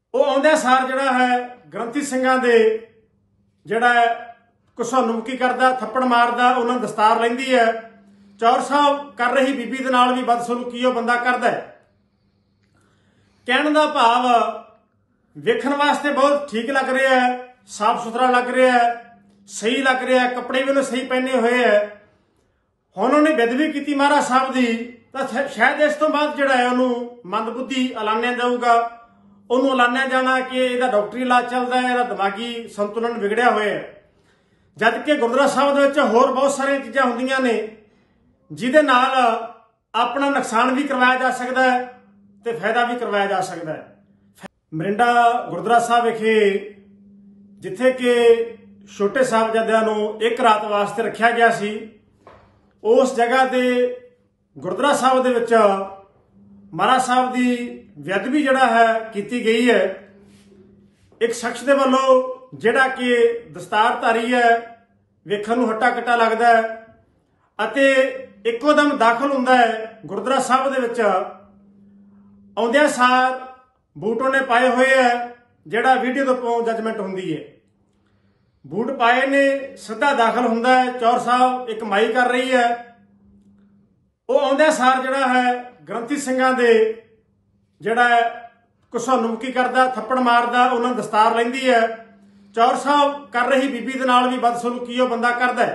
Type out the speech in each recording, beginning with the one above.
ਉਹ ਆਉਂਦਿਆਂ ਸਾਰ ਜਿਹੜਾ ਹੈ ਗ੍ਰੰਥੀ ਸਿੰਘਾਂ ਦੇ ਜਿਹੜਾ ਘੁਸੁੰਨਮੁਖੀ ਕਰਦਾ, ਥੱਪੜ ਮਾਰਦਾ, ਉਹਨਾਂ ਦਸਤਾਰ ਲੈਂਦੀ ਹੈ। ਚੌਰ ਸਾਹਿਬ ਕਰ ਰਹੀ ਬੀਬੀ ਦੇ ਨਾਲ ਵੀ ਬਦਸਲੂਕੀ ਉਹ ਬੰਦਾ ਕਰਦਾ ਹੈ। ਕਹਿਣ ਦਾ ਭਾਵ ਵੇਖਣ ਵਾਸਤੇ ਬਹੁਤ ਠੀਕ ਲੱਗ ਰਿਹਾ ਹੈ, ਸਾफ सुथरा लग रहा है, सही लग रहा है, कपड़े भी सही पहने हुए है। हुण उन्हें बेदबी की महाराज साहब की, तो शायद इस तो बाद जिहड़ा है उन्होंने मंदबुद्धि ऐलानिया जाऊगा, उन्होंने ऐलानिया जाना कि इहदा डॉक्टरी इलाज चलता है, इहदा दिमागी संतुलन बिगड़िया होया है। जबकि गुरुद्वारा साहब दे विच होर बहुत सारिया चीज़ां हुंदियां ने जिहदे नाल अपना नुकसान भी करवाया जा सकता है ते फायदा भी करवाया जा सकता है। मरिंडा गुरुद्वारा साहब विखे जिथे कि छोटे साहबजादियां नूं एक रात वास्ते रखा गया सी, उस जगह ते गुरुद्वारा साहब दे विच महाराज साहब की बेअदबी जिहड़ा है की गई है। एक शख्स दे वल्लों जिहड़ा कि दस्तारधारी है, वेखण नूं हट्टा कट्टा लगदा है अते इक्को दम दाखिल हुंदा है गुरुद्वारा साहब दे विच। आउंदियां सार बूट उहने पाए हुए है, जिहड़ा वीडियो तो जजमेंट हुंदी है। बूट पाए ने सीधा दाखिल हुंदा है। चौर साहब एक माई कर रही है, वो आउंदियां सार जिहड़ा है ग्रंथी ਸਿੰਘਾਂ ਦੇ जिहड़ा घुसुंनमुखी करदा, थप्पड़ मारदा, उन्हां नूं दस्तार लैंदी है। चौर साहब कर रही बीबी दे नाल भी बदसलूकी वो बंदा करदा है।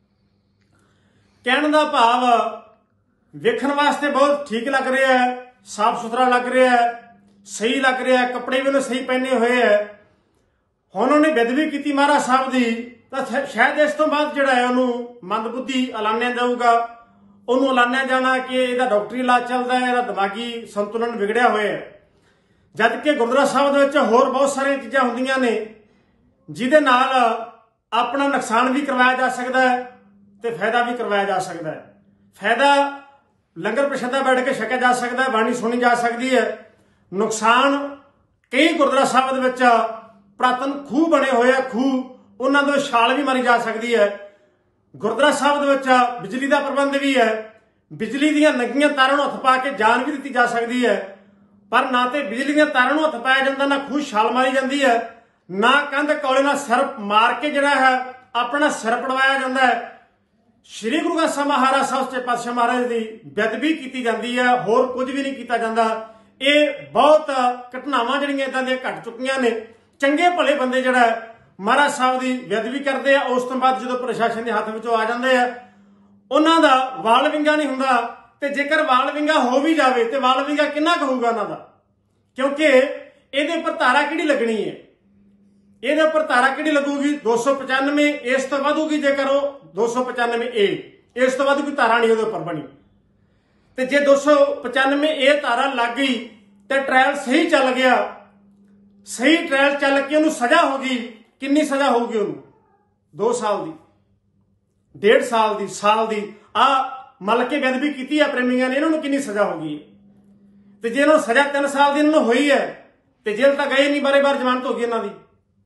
कहण दा भाव वेखण वास्ते बहुत ठीक लग रहा है, साफ सुथरा लग रहा है, सही लग रहा है, कपड़े भी उन्हें सही पहने हुए है। हुण उन्हें बेदबी की महाराज साहब की, तो शायद इस तो बाद जिहड़ा है उन्होंने मंदबुद्धि ऐलानिया जाऊगा, उन्होंने ऐलानिया जाना कि इहदा डॉक्टरी इलाज चलता है, इहदा दिमागी संतुलन बिगड़िया होया है। जबकि गुरुद्वारा साहब दे विच होर बहुत सारिया चीज़ां हुंदियां ने जिहदे नाल अपना नुकसान भी करवाया जा सकता है ते फायदा भी करवाया जा सकता है। फायदा लंगर प्रशादा बैठ के छकिया जा सकता है, बाणी सुनी जा सकती है। नुकसान कई गुरुद्वारा साहब दे विच पुरातन खूह बने हुए हैं, खूह उन्हां दे छाल भी मारी जा सकती है। गुरुद्वारा साहब दे विच बिजली का प्रबंध भी है, बिजली दीयां नंगियां तारां नूं हत्थ पा के जान भी दी जा सकती है, पर ना तो बिजली दीयां तारां नूं हत्थ पाया जाता, ना खूह छाल मारी जाती है, ना कंध कौले नाल सिर मार के जिहड़ा है अपना सिर पड़वाया जाता है। श्री गुरु ग्रंथ साहिब महाराज साहब सच्चे पातशाह महाराज की बेअदबी की जाती है, होर कुछ भी नहीं किया जाता। ये बहुत घटनावां जिहड़ियां इदां दियां घट चुकियां ने। चंगे भले बंदे जिहड़ा महाराज साहब की बेअदबी करते हैं, उस तो बाद जो प्रशासन के हाथ विचों आ जाते हैं, उन्हां दा वाल विंगा नहीं हुंदा। ते जेकर वाल विंगा हो भी जाए तो वाल विंगा किन्ना क होऊगा उन्हां दा, क्योंकि इहदे उपर धारा किहड़ी लगनी है, इहदे उपर धारा किहड़ी लगूगी 295, इस तो वधूगी जेकर वो 295A, इस तो वध कोई धारा नहीं उहदे उपर बनी। तो जे 295A धारा लग गई तो ट्रायल सही चल गया, सही ट्रायल चल के उन्होंने सजा होगी। कितनी सजा होगी उन्होंने? 2 साल की, 1.5 साल की, साल की। आ मल के बेअदबी की है प्रेमियों ने, इन्होंने कितनी सजा होगी? तो जे इन्होंने सजा 3 साल की इन्होंने हुई है तो जेल तक गए नहीं, बारे बार जमानत होगी इन्हों की।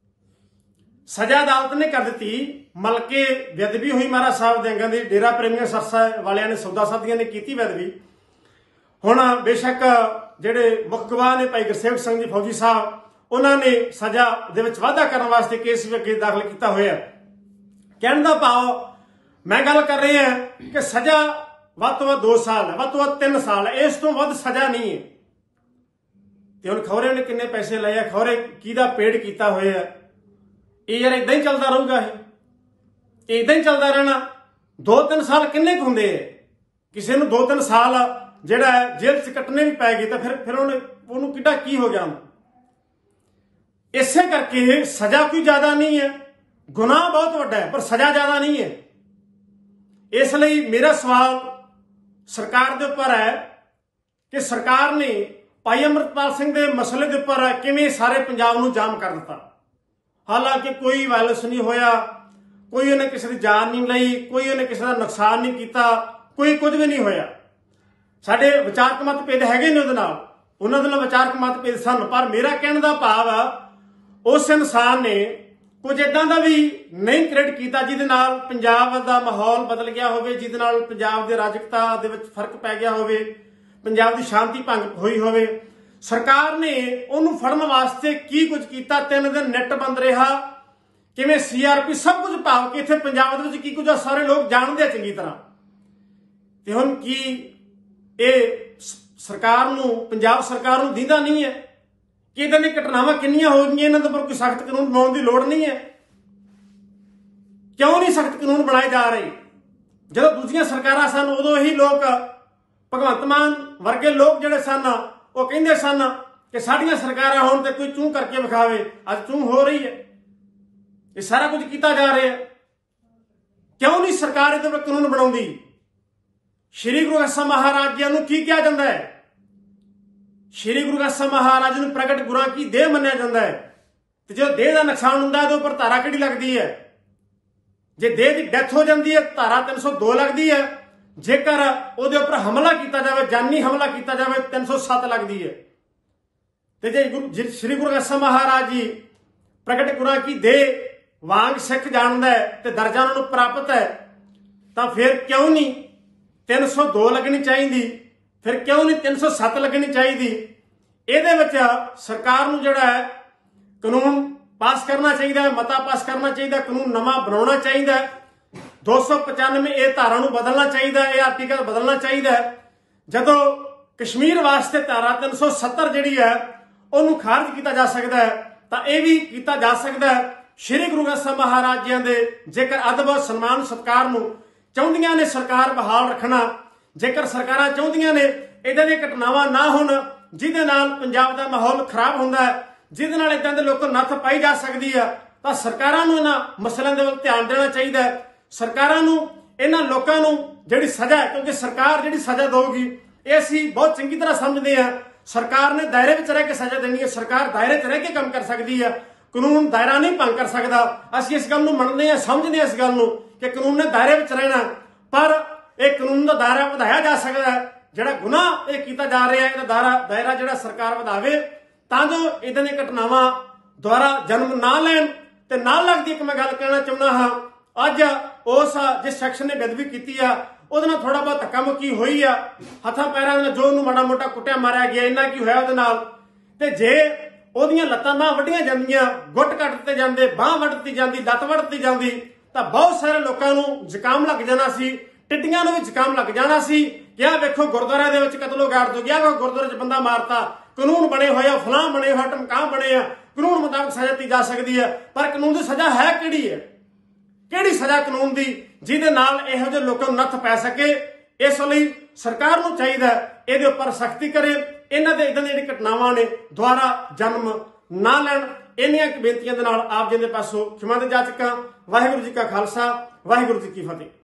सजा अदालत ने कर दी, मल के बेअदबी हुई महाराज साहब दे अंगां दी। डेरा प्रेमियों सरसा वालियां ने, सौदा साधियां ने की बेअदबी। हुण बेशक जिहड़े मुख गवाह ने भाई गुरसेवक सिंह जी फौजी साहब, उन्होंने सजा दे विच वाधा करने वास्ते केस भी अगे दाखिल किया हुआ है। कहण दा भाव मैं गल कर रही है कि सजा वध तो वध 2 साल है, वध तो वध 3 साल है, इस तो वध सजा नहीं है। तो हुण खौरे ने किन्ने पैसे लए है, खौरे किहदा पेड किया हुआ है। ये यार इदां ही चलता रहूगा, ये इदां ही चलता रहना। 2-3 साल किन्ने क हुंदे है? किसी नूं 2-3 साल जिहड़ा जेल च कट्टने भी पै गए तो फिर उन्होंने किड्डा की हो गया। इसे करके सजा कोई ज्यादा नहीं है, गुनाह बहुत वड्डा है पर सजा ज्यादा नहीं है। इसलिए मेरा सवाल सरकार के उपर है कि सरकार ने भाई अमृतपाल सिंह के मसले के उपर किवें सारे पंजाब नूं जाम कर दिता। हालांकि कोई वायलेंस नहीं होया, कोई उन्हें किसी की जान नहीं लई, कोई उन्हें किसी का नुकसान नहीं किया, कोई कुछ भी नहीं होया। साडे विचारक मतभेद हैगे ने उहदे नाल, उन्हां दे नाल विचारक मतभेद सन, पर मेरा कहण दा भाव उस इंसान ने कुछ इदां दा भी नहीं क्रिएट किया जिहदे नाल पंजाब दा माहौल बदल गया होवे, जिहदे नाल पंजाब दे राजकता दे विच फर्क पै गया होवे, पंजाब दी शांति भंग होई होवे। ਸਰਕਾਰ ਨੇ ਉਹਨੂੰ ਫੜਨ ਵਾਸਤੇ ਕੀ ਕੁਝ ਕੀਤਾ। 3 ਦਿਨ ਨੈਟ ਬੰਦ ਰਿਹਾ, ਕਿਵੇਂ CRP ਸਭ ਕੁਝ ਭਾਵ ਕਿ ਇੱਥੇ ਪੰਜਾਬ ਦੇ ਵਿੱਚ ਕੀ ਕੁਝ ਆ ਸਾਰੇ ਲੋਕ ਜਾਣਦੇ ਆ ਚੰਗੀ ਤਰ੍ਹਾਂ। ਤੇ ਹੁਣ ਕੀ ਇਹ ਸਰਕਾਰ ਨੂੰ, ਪੰਜਾਬ ਸਰਕਾਰ ਨੂੰ ਦੀਂਦਾ ਨਹੀਂ ਹੈ ਕਿ ਇਦਾਂ ਦੀਆਂ ਘਟਨਾਵਾਂ ਕਿੰਨੀਆਂ ਹੋ ਗਈਆਂ, ਇਹਨਾਂ ਦੇ ਉੱਪਰ ਕੋਈ ਸਖਤ ਕਾਨੂੰਨ ਬਣਾਉਣ ਦੀ ਲੋੜ ਨਹੀਂ ਹੈ? ਕਿਉਂ ਨਹੀਂ ਸਖਤ ਕਾਨੂੰਨ ਬਣਾਏ ਜਾ ਰਹੇ? ਜਦੋਂ ਦੂਜੀਆਂ ਸਰਕਾਰਾਂ ਸਨ ਉਦੋਂ ਇਹੀ ਲੋਕ, ਭਗਵੰਤ ਮਾਨ ਵਰਗੇ ਲੋਕ ਜਿਹੜੇ ਸਨ ਉਹ ਕਹਿੰਦੇ ਸਨ ਕਿ ਸਾਡੀਆਂ ਸਰਕਾਰਾਂ ਹੋਣ ਤੇ ਕੋਈ ਚੂੰ ਕਰਕੇ ਵਿਖਾਵੇ। ਅੱਜ ਚੂੰ ਹੋ ਰਹੀ ਹੈ। ਇਹ ਸਾਰਾ ਕੁਝ ਕੀਤਾ ਜਾ ਰਿਹਾ। ਕਿਉਂ ਨਹੀਂ ਸਰਕਾਰ ਇਹਦੇ ਉੱਪਰ ਕਾਨੂੰਨ ਬਣਾਉਂਦੀ? ਸ਼੍ਰੀ ਗੁਰੂ ਗ੍ਰੰਥ ਸਾਹਿਬ ਮਹਾਰਾਜ ਜੀ ਨੂੰ ਕੀ ਕਿਹਾ ਜਾਂਦਾ ਹੈ? ਸ਼੍ਰੀ ਗੁਰੂ ਗ੍ਰੰਥ ਸਾਹਿਬ ਮਹਾਰਾਜ ਨੂੰ ਪ੍ਰਗਟ ਗੁਰਾਂ ਕੀ ਦੇਹ ਮੰਨਿਆ ਜਾਂਦਾ ਹੈ। ਤੇ ਜਦੋਂ ਦੇਹ ਦਾ ਨੁਕਸਾਨ ਹੁੰਦਾ ਉਹਦੇ ਉੱਪਰ ਧਾਰਾ ਕਿਹੜੀ ਲੱਗਦੀ ਹੈ? ਜੇ ਦੇਹ ਦੀ ਡੈਥ ਹੋ ਜਾਂਦੀ ਹੈ ਧਾਰਾ 302 ਲੱਗਦੀ ਹੈ। ਜੇਕਰ ਉਹਦੇ ਉੱਪਰ ਹਮਲਾ ਕੀਤਾ ਜਾਵੇ, ਜਾਨੀ ਹਮਲਾ ਕੀਤਾ ਜਾਵੇ, 307 ਲੱਗਦੀ ਹੈ। ਤੇ ਜੇ ਸ਼੍ਰੀ ਗੁਰੂ ਗ੍ਰੰਥ ਸਾਹਿਬ ਮਹਾਰਾਜ ਜੀ ਪ੍ਰਗਟ ਗੁਰਾਂ ਕੀ ਦੇਹ ਵਾਂਗ ਸਿੱਖ ਜਾਣਦਾ ਹੈ ਤੇ ਦਰਜਾ ਉਹਨਾਂ ਨੂੰ ਪ੍ਰਾਪਤ ਹੈ, ਤਾਂ ਫਿਰ ਕਿਉਂ ਨਹੀਂ 302 ਲੱਗਣੀ ਚਾਹੀਦੀ? ਫਿਰ ਕਿਉਂ ਨਹੀਂ 307 ਲੱਗਣੀ ਚਾਹੀਦੀ? ਇਹਦੇ ਵਿੱਚ ਸਰਕਾਰ ਨੂੰ ਜਿਹੜਾ ਹੈ ਕਾਨੂੰਨ ਪਾਸ ਕਰਨਾ ਚਾਹੀਦਾ ਹੈ, ਮਤਾ ਪਾਸ ਕਰਨਾ ਚਾਹੀਦਾ, ਕਾਨੂੰਨ ਨਵਾਂ ਬਣਾਉਣਾ ਚਾਹੀਦਾ ਹੈ। 295 ਇਹ ਧਾਰਾ ਨੂੰ ਬਦਲਣਾ ਚਾਹੀਦਾ, ਇਹ ਆਰਟੀਕਲ ਬਦਲਣਾ ਚਾਹੀਦਾ। ਜਦੋਂ ਕਸ਼ਮੀਰ ਵਾਸਤੇ ਧਾਰਾ 370 ਜਿਹੜੀ ਹੈ ਉਹਨੂੰ ਖਾਰਜ ਕੀਤਾ ਜਾ ਸਕਦਾ ਹੈ ਤਾਂ ਇਹ ਵੀ ਕੀਤਾ ਜਾ ਸਕਦਾ ਹੈ। ਸ਼੍ਰੀ ਗੁਰੂ ਗ੍ਰੰਥ ਸਾਹਿਬ ਮਹਾਰਾਜ ਜੀ ਦੇ ਜੇਕਰ ਅਦਬ ਸਨਮਾਨ ਸਤਿਕਾਰ ਨੂੰ ਚਾਹੁੰਦੀਆਂ ਨੇ ਸਰਕਾਰ ਬਹਾਲ ਰੱਖਣਾ, ਜੇਕਰ ਸਰਕਾਰਾਂ ਚਾਹੁੰਦੀਆਂ ਨੇ ਇਦਾਂ ਦੀਆਂ ਘਟਨਾਵਾਂ ਨਾ ਹੋਣ ਜਿਹਦੇ ਨਾਲ ਪੰਜਾਬ ਦਾ ਮਾਹੌਲ ਖਰਾਬ ਹੁੰਦਾ ਹੈ, ਜਿਹਦੇ ਨਾਲ ਇਦਾਂ ਦੇ ਲੋਕਾਂ ਨੂੰ ਨੱਥ ਪਾਈ ਜਾ ਸਕਦੀ ਆ, ਤਾਂ ਸਰਕਾਰਾਂ ਨੂੰ ਇਹਨਾਂ ਮਸਲਿਆਂ ਦੇ ਵੱਲ ਧਿਆਨ ਦੇਣਾ ਚਾਹੀਦਾ ਹੈ। ਸਰਕਾਰਾਂ ਨੂੰ ਇਹਨਾਂ ਲੋਕਾਂ ਨੂੰ ਜਿਹੜੀ ਸਜ਼ਾ ਹੈ, ਕਿਉਂਕਿ ਸਰਕਾਰ ਜਿਹੜੀ ਸਜ਼ਾ ਦੇਊਗੀ ਇਹ ਅਸੀਂ ਬਹੁਤ ਚੰਗੀ ਤਰ੍ਹਾਂ ਸਮਝਦੇ ਹਾਂ। ਸਰਕਾਰ ਨੇ ਦਾਇਰੇ ਵਿੱਚ ਰਹਿ ਕੇ ਸਜ਼ਾ ਦੇਣੀ ਹੈ। ਸਰਕਾਰ ਦਾਇਰੇ 'ਚ ਰਹਿ ਕੇ ਕੰਮ ਕਰ ਸਕਦੀ ਹੈ, ਕਾਨੂੰਨ ਦਾਇਰਾ ਨਹੀਂ ਭੰਗ ਕਰ ਸਕਦਾ। ਅਸੀਂ ਇਸ ਗੱਲ ਨੂੰ ਮੰਨਦੇ ਹਾਂ, ਸਮਝਦੇ ਹਾਂ ਇਸ ਗੱਲ ਨੂੰ ਕਿ ਕਾਨੂੰਨ ਨੇ ਦਾਇਰੇ ਵਿੱਚ ਰਹਿਣਾ, ਪਰ ਇਹ ਕਾਨੂੰਨ ਦਾ ਦਾਇਰਾ ਵਧਾਇਆ ਜਾ ਸਕਦਾ ਹੈ। ਜਿਹੜਾ ਗੁਨਾਹ ਇਹ ਕੀਤਾ ਜਾ ਰਿਹਾ ਇਹਦਾ ਦਾਇਰਾ ਜਿਹੜਾ ਸਰਕਾਰ ਵਧਾਵੇ ਤਾਂ ਜੋ ਇਦਾਂ ਦੀਆਂ ਘਟਨਾਵਾਂ ਦੁਆਰਾ ਜਨਮ ਨਾ ਲੈਣ। ਤੇ ਨਾਲ ਲੱਗਦੀ ਇੱਕ ਮੈਂ ਗੱਲ ਕਹਿਣਾ ਚਾਹੁੰਦਾ ਹਾਂ, ਅੱਜ ਉਸ ਜਿਸ ਸੈਕਸ਼ਨ ਨੇ ਬੇਅਦਬੀ ਕੀਤੀ ਆ ਉਹਦੇ ਨਾਲ ਥੋੜਾ ਬਹੁਤ ਧੱਕਾ ਮੁੱਕੀ ਹੋਈ ਆ, ਹੱਥਾਂ ਪੈਰਾਂ ਨਾਲ ਜੋ ਉਹਨੂੰ ਮਾੜਾ ਮੋਟਾ ਕੁੱਟਿਆ ਮਾਰਿਆ ਗਿਆ, ਇੰਨਾ ਕੀ ਹੋਇਆ ਉਹਦੇ ਨਾਲ। ਤੇ ਜੇ ਉਹਦੀਆਂ ਲੱਤਾਂ ਬਾਹਾਂ ਵੱਢੀਆਂ ਜਾਂਦੀਆਂ, ਗੁੱਟ ਕੱਟ ਦਿੱਤੇ ਜਾਂਦੇ, ਬਾਂਹ ਵੱਢ ਦਿੱਤੀ ਜਾਂਦੀ, ਲੱਤ ਵੱਢ ਦਿੱਤੀ ਜਾਂਦੀ, ਤਾਂ ਬਹੁਤ ਸਾਰੇ ਲੋਕਾਂ ਨੂੰ ਜ਼ੁਕਾਮ ਲੱਗ ਜਾਣਾ ਸੀ, ਟਿੱਡੀਆਂ ਨੂੰ ਵੀ ਜ਼ੁਕਾਮ ਲੱਗ ਜਾਣਾ ਸੀ ਕਿ ਆਹ ਵੇਖੋ ਗੁਰਦੁਆਰਿਆਂ ਦੇ ਵਿੱਚ ਕਤਲੋ ਗਾਰਦ ਹੋ ਗਿਆ, ਗੁਰਦੁਆਰੇ 'ਚ ਬੰਦਾ ਮਾਰਤਾ, ਕਾਨੂੰਨ ਬਣੇ ਹੋਏ ਆ, ਫਲਾਂ ਬਣੇ ਹੋਏ, ਟਮਕਾਂ ਬਣੇ ਆ, ਕਾਨੂੰਨ ਮੁਤਾਬਕ ਸਜ਼ਾ ਦਿੱਤੀ ਜਾ ਸਕਦੀ ਹੈ। ਪਰ ਕਾਨੂੰਨ ਦੀ ਸਜ਼ਾ ਹੈ ਕਿਹੜੀ ਹੈ? ਕਿਹੜੀ ਸਜ਼ਾ ਕਾਨੂੰਨ ਦੀ ਜਿਹਦੇ ਨਾਲ ਇਹੋ ਜਿਹੇ ਲੋਕਾਂ ਨੂੰ ਨੱਥ ਪੈ ਸਕੇ? ਇਸ ਲਈ ਸਰਕਾਰ ਨੂੰ ਚਾਹੀਦਾ ਇਹਦੇ ਉੱਪਰ ਸਖਤੀ ਕਰੇ, ਇਹਨਾਂ ਦੇ ਇਦਾਂ ਦੀਆਂ ਜਿਹੜੀਆਂ ਘਟਨਾਵਾਂ ਨੇ ਦੁਆਰਾ ਜਨਮ ਨਾ ਲੈਣ। ਇੰਨੀਆਂ ਬੇਨਤੀਆਂ ਦੇ ਨਾਲ ਆਪ ਜੀ ਦੇ ਪਾਸੋਂ ਖਿਮਾ ਦੇ ਜਾ ਚੁੱਕਾ। ਵਾਹਿਗੁਰੂ ਜੀ ਕਾ ਖਾਲਸਾ, ਵਾਹਿਗੁਰੂ ਜੀ ਕੀ ਫਤਿਹ।